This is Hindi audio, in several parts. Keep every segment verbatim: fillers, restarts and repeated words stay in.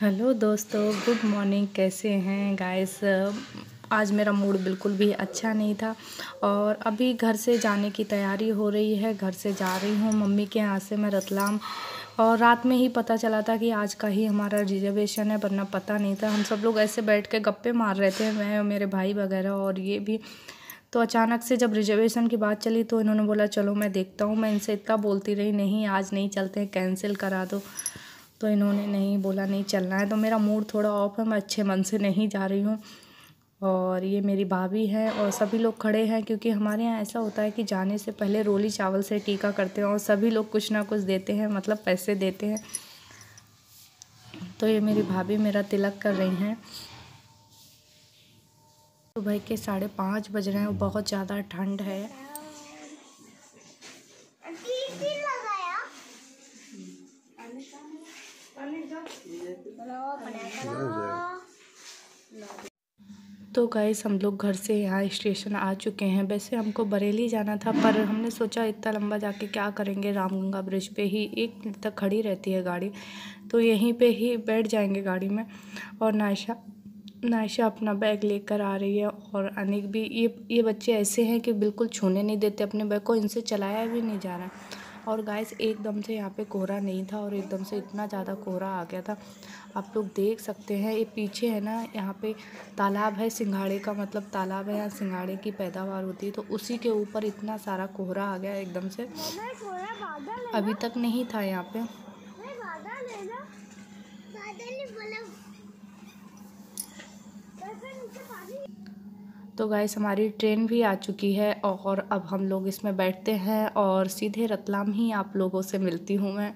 हेलो दोस्तों, गुड मॉर्निंग। कैसे हैं गाइस? आज मेरा मूड बिल्कुल भी अच्छा नहीं था और अभी घर से जाने की तैयारी हो रही है। घर से जा रही हूँ मम्मी के यहाँ से मैं रतलाम। और रात में ही पता चला था कि आज का ही हमारा रिजर्वेशन है, वरना पता नहीं था। हम सब लोग ऐसे बैठ के गप्पे मार रहे थे, मैं और मेरे भाई वगैरह और ये भी। तो अचानक से जब रिजर्वेशन की बात चली तो इन्होंने बोला चलो मैं देखता हूँ। मैं इनसे इतना बोलती रही, नहीं आज नहीं चलते हैं, कैंसिल करा दो। तो इन्होंने नहीं बोला, नहीं चलना है। तो मेरा मूड थोड़ा ऑफ है, मैं अच्छे मन से नहीं जा रही हूँ। और ये मेरी भाभी है और सभी लोग खड़े हैं, क्योंकि हमारे यहाँ ऐसा होता है कि जाने से पहले रोली चावल से टीका करते हैं और सभी लोग कुछ ना कुछ देते हैं, मतलब पैसे देते हैं। तो ये मेरी भाभी मेरा तिलक कर रही हैं। सुबह के साढ़े पाँच बज रहे हैं और बहुत ज़्यादा ठंड है। तो गाइस हम लोग घर से यहाँ स्टेशन आ चुके हैं। वैसे हमको बरेली जाना था, पर हमने सोचा इतना लंबा जाके क्या करेंगे, रामगंगा ब्रिज पे ही एक मिनट तक खड़ी रहती है गाड़ी, तो यहीं पे ही बैठ जाएंगे गाड़ी में। और नायशा नायशा अपना बैग लेकर आ रही है और अनिक भी। ये ये बच्चे ऐसे हैं कि बिल्कुल छूने नहीं देते अपने बैग को, इनसे चलाया भी नहीं जा रहा है। और गाइस एकदम से यहाँ पे कोहरा नहीं था और एकदम से इतना ज़्यादा कोहरा आ गया था, आप लोग देख सकते हैं। ये पीछे है ना, यहाँ पे तालाब है, सिंघाड़े का मतलब तालाब है, यहाँ सिंघाड़े की पैदावार होती है। तो उसी के ऊपर इतना सारा कोहरा आ गया एकदम से, अभी तक नहीं था यहाँ पे। तो गाइस हमारी ट्रेन भी आ चुकी है और अब हम लोग इसमें बैठते हैं और सीधे रतलाम ही आप लोगों से मिलती हूँ मैं।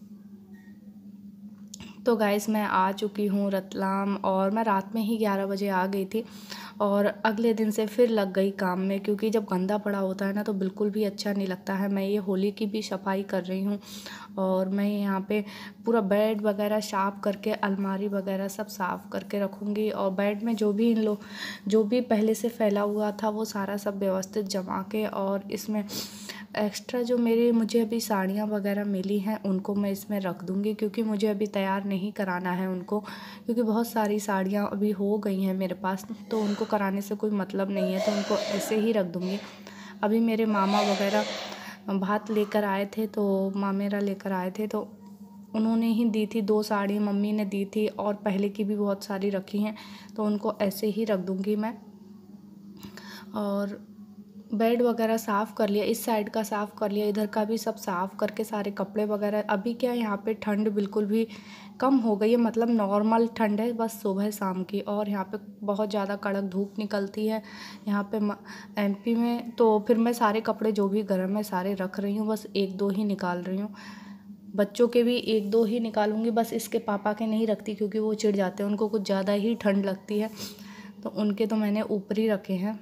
तो गाइस मैं आ चुकी हूँ रतलाम और मैं रात में ही ग्यारह बजे आ गई थी और अगले दिन से फिर लग गई काम में, क्योंकि जब गंदा पड़ा होता है ना तो बिल्कुल भी अच्छा नहीं लगता है। मैं ये होली की भी सफाई कर रही हूँ और मैं यहाँ पे पूरा बेड वगैरह साफ़ करके, अलमारी वगैरह सब साफ़ करके रखूँगी। और बेड में जो भी इन लोग जो भी पहले से फैला हुआ था वो सारा सब व्यवस्थित जमा के, और इसमें एक्स्ट्रा जो मेरे मुझे अभी साड़ियाँ वगैरह मिली हैं उनको मैं इसमें रख दूँगी, क्योंकि मुझे अभी तैयार नहीं कराना है उनको, क्योंकि बहुत सारी साड़ियाँ अभी हो गई हैं मेरे पास, तो उनको कराने से कोई मतलब नहीं है, तो उनको ऐसे ही रख दूँगी। अभी मेरे मामा वगैरह भात लेकर आए थे, तो मामेरा लेकर आए थे, तो उन्होंने ही दी थी दो साड़ी, मम्मी ने दी थी और पहले की भी बहुत सारी रखी हैं, तो उनको ऐसे ही रख दूँगी मैं। और बेड वगैरह साफ़ कर लिया, इस साइड का साफ़ कर लिया, इधर का भी सब साफ़ करके सारे कपड़े वगैरह। अभी क्या यहाँ पे ठंड बिल्कुल भी कम हो गई है, मतलब नॉर्मल ठंड है बस सुबह शाम की, और यहाँ पे बहुत ज़्यादा कड़क धूप निकलती है यहाँ पे एमपी में। तो फिर मैं सारे कपड़े जो भी गर्म है सारे रख रही हूँ, बस एक दो ही निकाल रही हूँ। बच्चों के भी एक दो ही निकालूंगी बस, इसके पापा के नहीं रखती क्योंकि वो चिढ़ जाते हैं, उनको कुछ ज़्यादा ही ठंड लगती है, तो उनके तो मैंने ऊपर ही रखे हैं।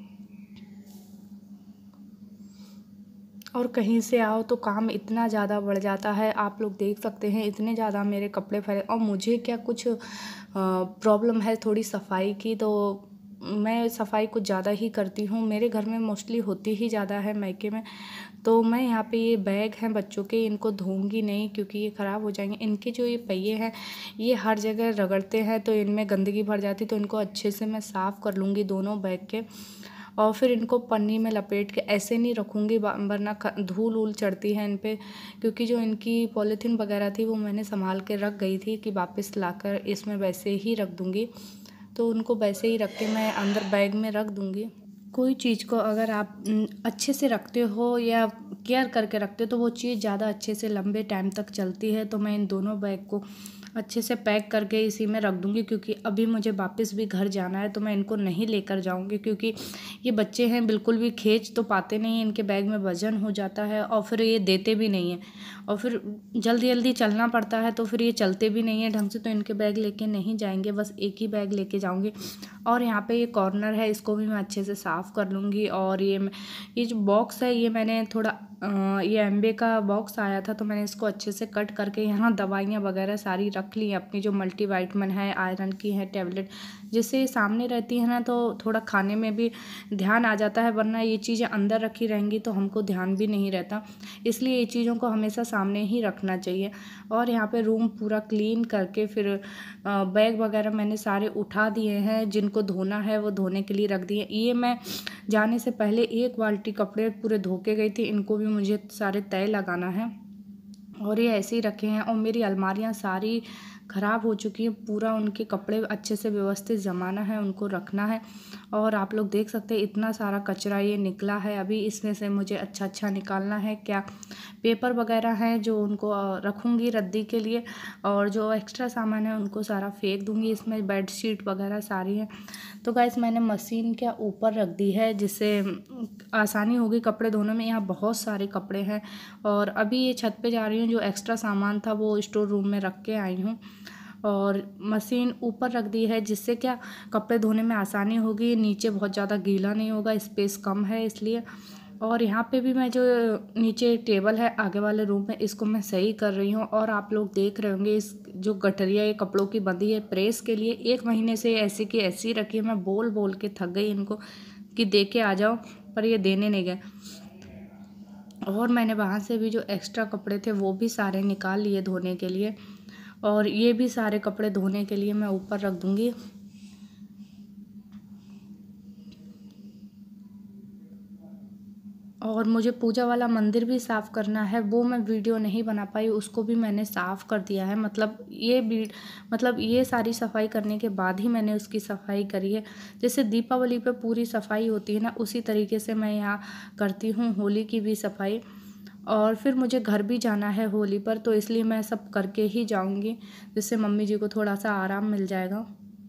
और कहीं से आओ तो काम इतना ज़्यादा बढ़ जाता है, आप लोग देख सकते हैं इतने ज़्यादा मेरे कपड़े फैले। और मुझे क्या कुछ प्रॉब्लम है थोड़ी सफाई की, तो मैं सफाई कुछ ज़्यादा ही करती हूँ। मेरे घर में मोस्टली होती ही ज़्यादा है मायके में। तो मैं यहाँ पे ये बैग हैं बच्चों के, इनको धोऊंगी नहीं क्योंकि ये ख़राब हो जाएंगे। इनके जो ये पहिए हैं ये हर जगह रगड़ते हैं तो इनमें गंदगी भर जाती, तो इनको अच्छे से मैं साफ़ कर लूँगी दोनों बैग के, और फिर इनको पन्नी में लपेट के ऐसे नहीं रखूँगी वरना धूल वूल चढ़ती है इन पे, क्योंकि जो इनकी पॉलीथीन वगैरह थी वो मैंने संभाल के रख गई थी कि वापस लाकर इसमें वैसे ही रख दूँगी, तो उनको वैसे ही रख के मैं अंदर बैग में रख दूँगी। कोई चीज़ को अगर आप अच्छे से रखते हो या केयर करके रखते हो तो वो चीज़ ज़्यादा अच्छे से लंबे टाइम तक चलती है। तो मैं इन दोनों बैग को अच्छे से पैक करके इसी में रख दूँगी, क्योंकि अभी मुझे वापस भी घर जाना है, तो मैं इनको नहीं लेकर जाऊँगी, क्योंकि ये बच्चे हैं बिल्कुल भी खींच तो पाते नहीं हैं, इनके बैग में वज़न हो जाता है और फिर ये देते भी नहीं हैं, और फिर जल्दी जल्दी चलना पड़ता है तो फिर ये चलते भी नहीं हैं ढंग से, तो इनके बैग लेके नहीं जाएंगे, बस एक ही बैग लेके जाऊँगी। और यहाँ पे ये कॉर्नर है, इसको भी मैं अच्छे से साफ़ साफ़ कर लूँगी। और ये ये जो बॉक्स है ये मैंने थोड़ा ये एम्बे का बॉक्स आया था तो मैंने इसको अच्छे से कट करके यहाँ दवाइयाँ वगैरह सारी रख ली अपनी, जो मल्टीविटामिन है, आयरन की है टैबलेट, जिससे सामने रहती है ना तो थोड़ा खाने में भी ध्यान आ जाता है, वरना ये चीज़ें अंदर रखी रहेंगी तो हमको ध्यान भी नहीं रहता। इसलिए ये चीज़ों को हमेशा सामने ही रखना चाहिए। और यहाँ पे रूम पूरा क्लीन करके फिर बैग वगैरह मैंने सारे उठा दिए हैं, जिनको धोना है वो धोने के लिए रख दिए। ये मैं जाने से पहले एक बाल्टी कपड़े पूरे धो के गई थी, इनको भी मुझे सारे तय लगाना है और ये ऐसे ही रखे हैं। और मेरी अलमारियाँ सारी ख़राब हो चुकी हैं, पूरा उनके कपड़े अच्छे से व्यवस्थित जमाना है, उनको रखना है। और आप लोग देख सकते हैं इतना सारा कचरा ये निकला है, अभी इसमें से मुझे अच्छा अच्छा निकालना है। क्या पेपर वगैरह हैं जो उनको रखूँगी रद्दी के लिए, और जो एक्स्ट्रा सामान है उनको सारा फेंक दूँगी। इसमें बेडशीट वगैरह सारी हैं। तो गाइस मैंने मशीन के ऊपर रख दी है जिससे आसानी होगी कपड़े धोने में। यहाँ बहुत सारे कपड़े हैं और अभी ये छत पे जा रही हूँ, जो एक्स्ट्रा सामान था वो स्टोर रूम में रख के आई हूँ और मशीन ऊपर रख दी है, जिससे क्या कपड़े धोने में आसानी होगी, नीचे बहुत ज़्यादा गीला नहीं होगा, स्पेस कम है इसलिए। और यहाँ पे भी मैं जो नीचे टेबल है आगे वाले रूम में, इसको मैं सही कर रही हूँ। और आप लोग देख रहे होंगे इस जो गठरिया ये कपड़ों की बंधी है प्रेस के लिए, एक महीने से ऐसी की ऐसी रखी है। मैं बोल बोल के थक गई इनको कि दे के आ जाओ, पर ये देने नहीं गए। और मैंने वहाँ से भी जो एक्स्ट्रा कपड़े थे वो भी सारे निकाल लिए धोने के लिए, और ये भी सारे कपड़े धोने के लिए मैं ऊपर रख दूँगी। और मुझे पूजा वाला मंदिर भी साफ़ करना है, वो मैं वीडियो नहीं बना पाई, उसको भी मैंने साफ़ कर दिया है। मतलब ये भी मतलब ये सारी सफाई करने के बाद ही मैंने उसकी सफाई करी है। जैसे दीपावली पे पूरी सफाई होती है ना, उसी तरीके से मैं यहाँ करती हूँ होली की भी सफाई। और फिर मुझे घर भी जाना है होली पर, तो इसलिए मैं सब करके ही जाऊँगी, जिससे मम्मी जी को थोड़ा सा आराम मिल जाएगा।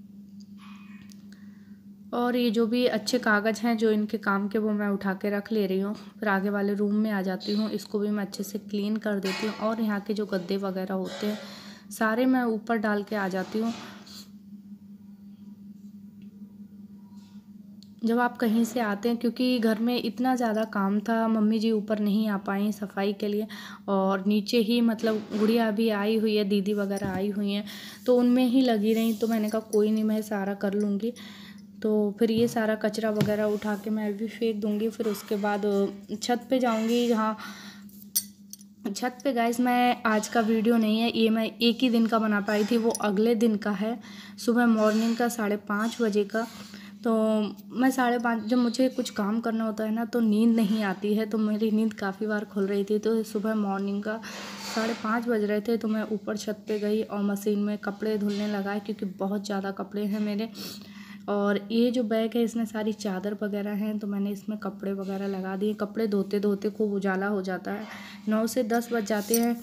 और ये जो भी अच्छे कागज़ हैं जो इनके काम के, वो मैं उठा के रख ले रही हूँ। फिर आगे वाले रूम में आ जाती हूँ, इसको भी मैं अच्छे से क्लीन कर देती हूँ। और यहाँ के जो गद्दे वगैरह होते हैं सारे मैं ऊपर डाल के आ जाती हूँ। जब आप कहीं से आते हैं, क्योंकि घर में इतना ज़्यादा काम था, मम्मी जी ऊपर नहीं आ पाई सफाई के लिए, और नीचे ही मतलब गुड़िया भी आई हुई है, दीदी वगैरह आई हुई हैं, तो उनमें ही लगी रही। तो मैंने कहा कोई नहीं, मैं सारा कर लूँगी। तो फिर ये सारा कचरा वगैरह उठा के मैं भी फेंक दूँगी। फिर उसके बाद छत पे जाऊँगी। जहाँ छत पे गाइस मैं आज का वीडियो नहीं है, ये मैं एक ही दिन का बना पाई थी, वो अगले दिन का है, सुबह मॉर्निंग का साढ़े पाँच बजे का। तो मैं साढ़े पाँच, जब मुझे कुछ काम करना होता है ना तो नींद नहीं आती है, तो मेरी नींद काफ़ी बार खुल रही थी। तो सुबह मॉर्निंग का साढ़े पाँच बज रहे थे, तो मैं ऊपर छत पे गई और मशीन में कपड़े धुलने लगाए, क्योंकि बहुत ज़्यादा कपड़े हैं मेरे। और ये जो बैग है इसमें सारी चादर वगैरह हैं, तो मैंने इसमें कपड़े वगैरह लगा दिए। कपड़े धोते धोते खूब उजाला हो जाता है, नौ से दस बज जाते हैं।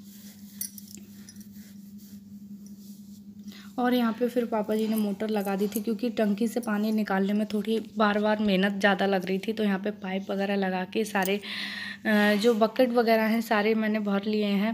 और यहाँ पे फिर पापा जी ने मोटर लगा दी थी, क्योंकि टंकी से पानी निकालने में थोड़ी बार बार मेहनत ज़्यादा लग रही थी। तो यहाँ पे पाइप वगैरह लगा के सारे जो बकेट वगैरह हैं सारे मैंने भर लिए हैं।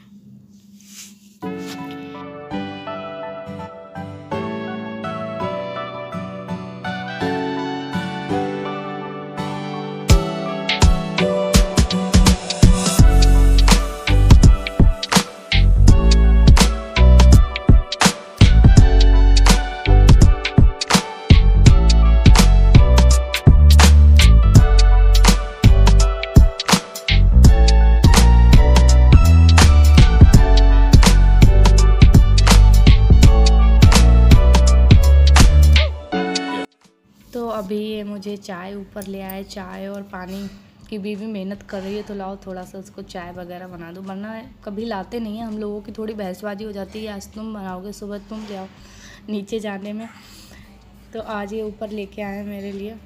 तो अभी ये मुझे चाय ऊपर ले आए, चाय और पानी की बीवी मेहनत कर रही है, तो लाओ थोड़ा सा उसको चाय वगैरह बना दो, वरना कभी लाते नहीं हैं। हम लोगों की थोड़ी बहसबाजी हो जाती है, आज तुम बनाओगे, सुबह तुम ले आओ नीचे जाने में। तो आज ये ऊपर लेके आए हैं मेरे लिए।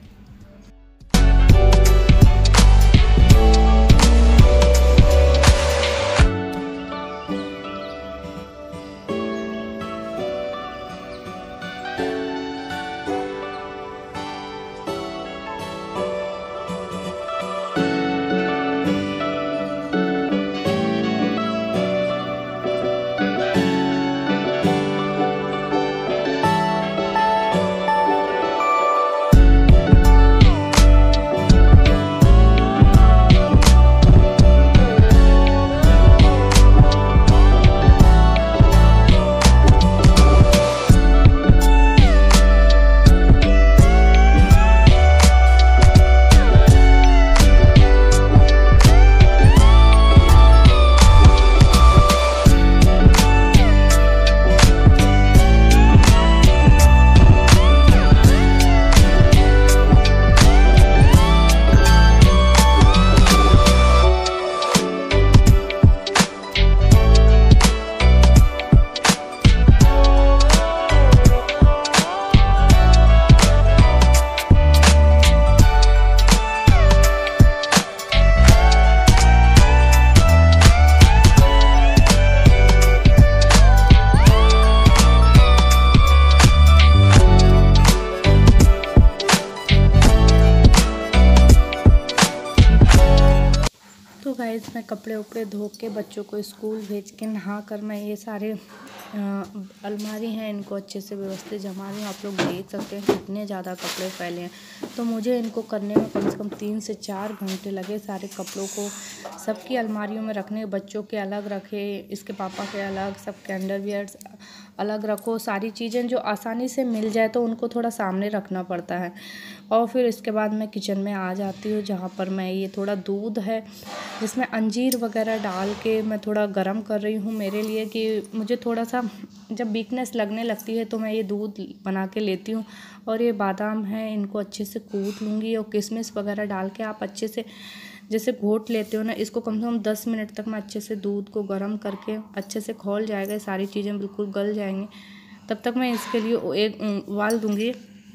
गाइस मैं कपड़े उपड़े धो के बच्चों को स्कूल भेज के नहा कर मैं ये सारे अलमारी हैं इनको अच्छे से व्यवस्थित जमा रही हूँ। आप लोग देख सकते हैं कितने ज़्यादा कपड़े फैले हैं। तो मुझे इनको करने में कम से कम तीन से चार घंटे लगे। सारे कपड़ों को सबकी अलमारियों में रखने, बच्चों के अलग रखे, इसके पापा के अलग, सबके अंडरवियर्स अलग रखो। सारी चीज़ें जो आसानी से मिल जाए तो उनको थोड़ा सामने रखना पड़ता है। और फिर इसके बाद मैं किचन में आ जाती हूँ, जहाँ पर मैं ये थोड़ा दूध है जिसमें अंजीर वगैरह डाल के मैं थोड़ा गर्म कर रही हूँ मेरे लिए, कि मुझे थोड़ा सा जब वीकनेस लगने लगती है तो मैं ये दूध बना के लेती हूँ। और ये बादाम है, इनको अच्छे से कूट लूँगी और किशमिश वगैरह डाल के आप अच्छे से जैसे घोट लेते हो ना, इसको कम से कम दस मिनट तक मैं अच्छे से दूध को गर्म करके अच्छे से खौल जाएगा, सारी चीज़ें बिल्कुल गल जाएंगी। तब तक मैं इसके लिए एक उबाल दूँगी।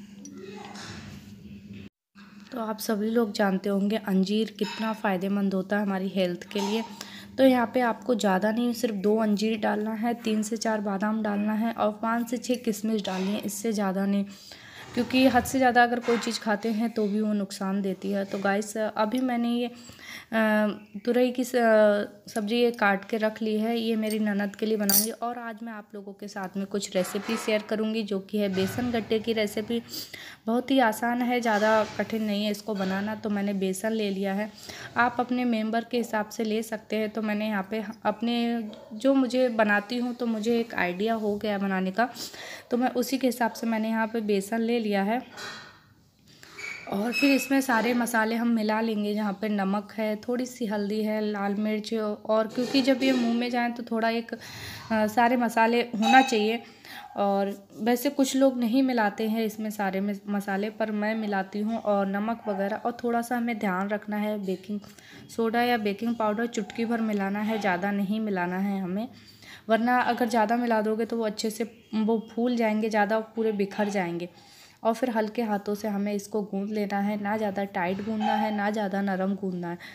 तो आप सभी लोग जानते होंगे अंजीर कितना फ़ायदेमंद होता है हमारी हेल्थ के लिए। तो यहाँ पे आपको ज़्यादा नहीं, सिर्फ दो अंजीर डालना है, तीन से चार बादाम डालना है और पाँच से छः किशमिश डालनी है, इससे ज़्यादा नहीं, क्योंकि हद से ज़्यादा अगर कोई चीज़ खाते हैं तो भी वो नुकसान देती है। तो गाइस अभी मैंने ये तुरई की सब्ज़ी ये काट के रख ली है, ये मेरी ननद के लिए बनाऊंगी। और आज मैं आप लोगों के साथ में कुछ रेसिपी शेयर करूंगी जो कि है बेसन गट्टे की रेसिपी। बहुत ही आसान है, ज़्यादा कठिन नहीं है इसको बनाना। तो मैंने बेसन ले लिया है, आप अपने मेंबर के हिसाब से ले सकते हैं। तो मैंने यहाँ पे अपने जो मुझे बनाती हूँ तो मुझे एक आइडिया हो गया बनाने का, तो मैं उसी के हिसाब से मैंने यहाँ पे बेसन ले लिया है। और फिर इसमें सारे मसाले हम मिला लेंगे, जहाँ पे नमक है, थोड़ी सी हल्दी है, लाल मिर्च, और क्योंकि जब ये मुंह में जाए तो थोड़ा एक आ, सारे मसाले होना चाहिए। और वैसे कुछ लोग नहीं मिलाते हैं इसमें सारे में मसाले, पर मैं मिलाती हूँ। और नमक वगैरह, और थोड़ा सा हमें ध्यान रखना है, बेकिंग सोडा या बेकिंग पाउडर चुटकी भर मिलाना है, ज़्यादा नहीं मिलाना है हमें, वरना अगर ज़्यादा मिला दोगे तो वो अच्छे से वो फूल जाएंगे ज़्यादा, पूरे बिखर जाएंगे। और फिर हल्के हाथों से हमें इसको गूंद लेना है, ना ज़्यादा टाइट गूंदना है ना ज़्यादा नरम गूंदना है,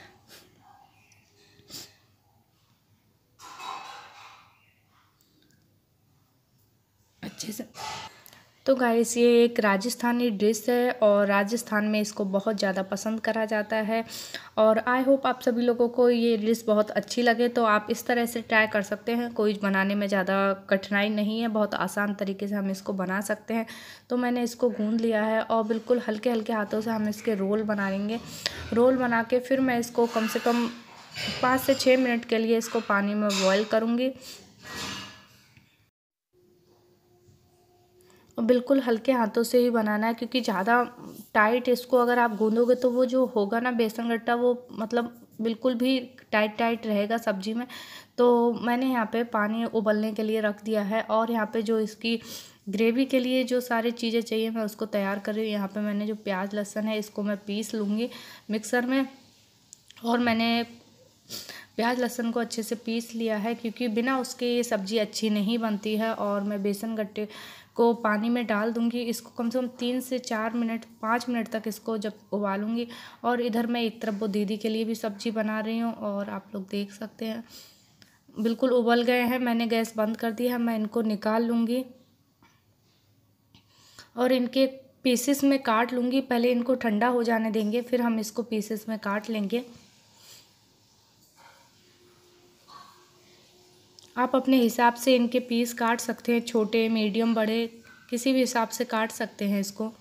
अच्छे से। तो गाइस ये एक राजस्थानी डिश है और राजस्थान में इसको बहुत ज़्यादा पसंद करा जाता है। और आई होप आप सभी लोगों को ये डिश बहुत अच्छी लगे। तो आप इस तरह से ट्राई कर सकते हैं, कोई बनाने में ज़्यादा कठिनाई नहीं है, बहुत आसान तरीके से हम इसको बना सकते हैं। तो मैंने इसको गूंद लिया है और बिल्कुल हल्के हल्के हाथों से हम इसके रोल बना लेंगे। रोल बना के फिर मैं इसको कम से कम पाँच से छः मिनट के लिए इसको पानी में बॉयल करूँगी। बिल्कुल हल्के हाथों से ही बनाना है, क्योंकि ज़्यादा टाइट इसको अगर आप गूंदोगे तो वो जो होगा ना बेसन गट्टा, वो मतलब बिल्कुल भी टाइट टाइट रहेगा सब्जी में। तो मैंने यहाँ पे पानी उबलने के लिए रख दिया है और यहाँ पे जो इसकी ग्रेवी के लिए जो सारी चीज़ें चाहिए मैं उसको तैयार कर रही हूँ। यहाँ पे मैंने जो प्याज लहसुन है इसको मैं पीस लूँगी मिक्सर में। और मैंने प्याज लहसुन को अच्छे से पीस लिया है, क्योंकि बिना उसके ये सब्ज़ी अच्छी नहीं बनती है। और मैं बेसन गट्टे को पानी में डाल दूंगी, इसको कम से कम तीन से चार मिनट पाँच मिनट तक इसको जब उबालूंगी। और इधर मैं एक तरफ वो दीदी के लिए भी सब्ज़ी बना रही हूँ, और आप लोग देख सकते हैं बिल्कुल उबल गए हैं। मैंने गैस बंद कर दिया है, मैं इनको निकाल लूँगी और इनके पीसेस में काट लूँगी। पहले इनको ठंडा हो जाने देंगे, फिर हम इसको पीसेस में काट लेंगे। आप अपने हिसाब से इनके पीस काट सकते हैं, छोटे मीडियम बड़े किसी भी हिसाब से काट सकते हैं इसको।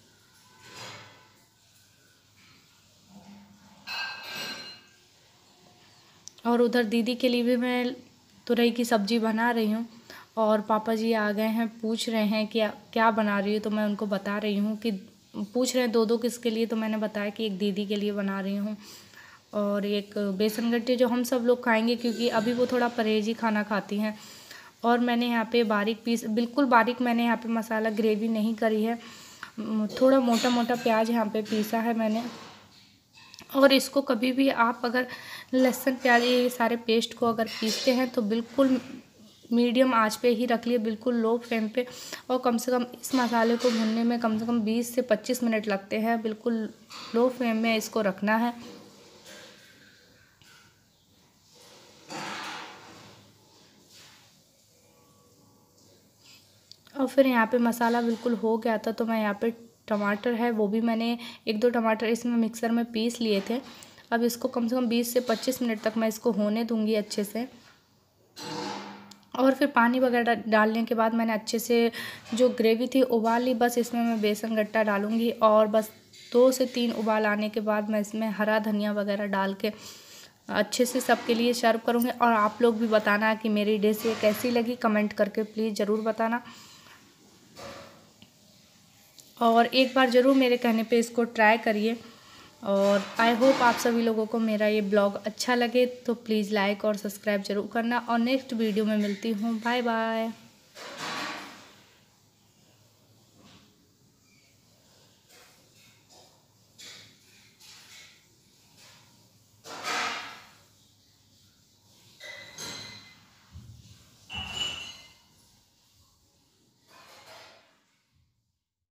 और उधर दीदी के लिए भी मैं तुरई की सब्ज़ी बना रही हूँ। और पापा जी आ गए हैं, पूछ रहे हैं कि क्या बना रही हूँ। तो मैं उनको बता रही हूँ कि पूछ रहे हैं दो दो किसके लिए, तो मैंने बताया कि एक दीदी के लिए बना रही हूँ और एक बेसन गट्टे जो हम सब लोग खाएंगे, क्योंकि अभी वो थोड़ा परहेजी खाना खाती हैं। और मैंने यहाँ पे बारीक पीस बिल्कुल बारीक मैंने यहाँ पे मसाला ग्रेवी नहीं करी है, थोड़ा मोटा मोटा प्याज यहाँ पे पीसा है मैंने। और इसको कभी भी आप अगर लहसुन प्याज ये सारे पेस्ट को अगर पीसते हैं तो बिल्कुल मीडियम आंच पे ही रख लिए, बिल्कुल लो फ्लेम पे। और कम से कम इस मसाले को भूनने में कम से कम बीस से पच्चीस मिनट लगते हैं, बिल्कुल लो फ्लेम में इसको रखना है। और फिर यहाँ पे मसाला बिल्कुल हो गया था, तो मैं यहाँ पे टमाटर है वो भी मैंने एक दो टमाटर इसमें मिक्सर में पीस लिए थे। अब इसको कम से कम बीस से पच्चीस मिनट तक मैं इसको होने दूँगी अच्छे से। और फिर पानी वगैरह डालने के बाद मैंने अच्छे से जो ग्रेवी थी उबाल ली। बस इसमें मैं बेसन गट्टा डालूँगी और बस दो से तीन उबाल आने के बाद मैं इसमें हरा धनिया वगैरह डाल के अच्छे से सबके लिए सर्व करूँगी। और आप लोग भी बताना कि मेरी डिश ये कैसी लगी, कमेंट करके प्लीज़ ज़रूर बताना। और एक बार ज़रूर मेरे कहने पे इसको ट्राई करिए। और आई होप आप सभी लोगों को मेरा ये ब्लॉग अच्छा लगे, तो प्लीज़ लाइक और सब्सक्राइब ज़रूर करना। और नेक्स्ट वीडियो में मिलती हूँ। Bye bye.